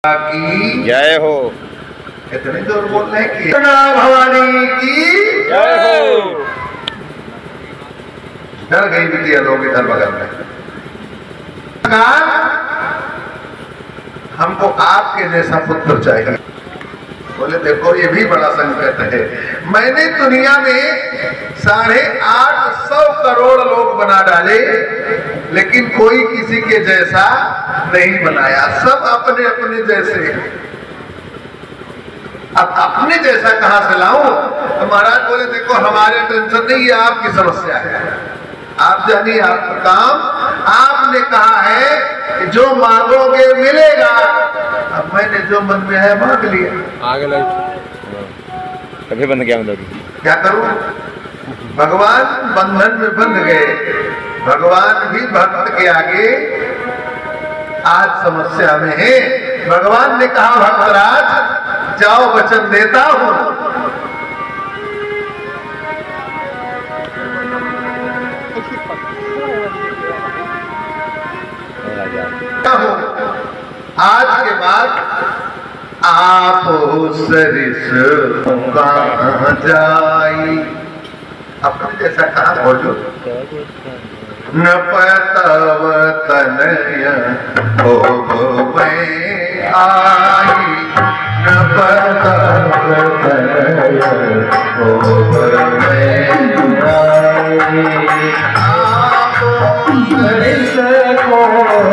की जय हो। इतने जोर बोल रहे हैं कि भवानी की जय हो। डर गई बिटिया लोग इधर बगल में। हमको आपके जैसा पुत्र चाहिए। बोले देखो ये भी बड़ा संकट है। मैंने दुनिया में 850 करोड़ लोग बना डाले, लेकिन कोई किसी के जैसा नहीं बनाया। सब अपने अपने जैसे। अब अपने जैसा कहां से लाऊं? तो महाराज बोले देखो हमारे टेंशन नहीं है, आपकी समस्या है। आप जानिए आपका काम। आपने कहा है कि जो मांगोगे मिलेगा। अब मैंने जो मन में है मांग लिया। आगे कभी बंद किया मतलब क्या करूं? भगवान बंधन में बंध गए। भगवान भी भक्त के आगे आज समस्या में है। भगवान ने कहा भक्तराज जाओ वचन देता हूं। आज के बाद आप सरिस कहां जाई। अपने जैसा कहा बोलो। न पतव तनय हो आई। न पतव तनय हो आई। आप सरिस को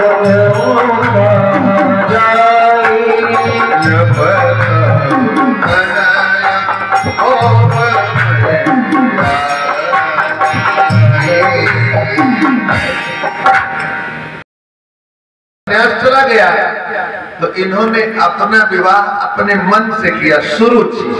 चला गया तो इन्होंने अपना विवाह अपने मन से किया। सुरुचि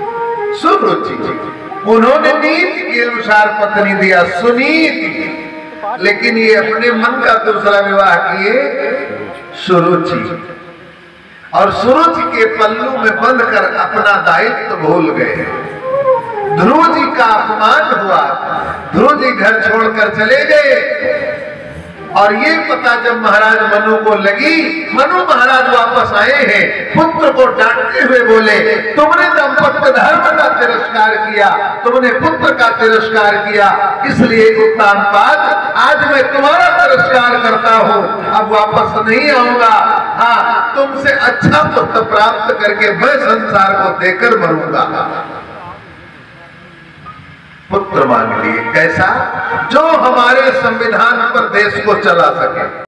उन्होंने नीति के अनुसार पत्नी दिया सुनीति, लेकिन ये अपने मन का दूसरा विवाह किए सुरुचि। और सुरुचि के पल्लू में बंध कर अपना दायित्व भूल गए। ध्रुव जी का अपमान हुआ। ध्रुव जी घर छोड़कर चले गए। और ये पता जब महाराज मनु को लगी, मनु महाराज वापस आए हैं। पुत्र को डांटते हुए बोले तुमने दंपत्य धर्म का तिरस्कार किया, तुमने पुत्र का तिरस्कार किया, इसलिए उत्तानपाद आज मैं तुम्हारा तिरस्कार करता हूं। अब वापस नहीं आऊंगा। हाँ, तुमसे अच्छा पुत्र प्राप्त करके मैं संसार को देकर मरूंगा। पुत्र मांग लिए। कैसा? जो हमारे संविधान पर देश को चला सके।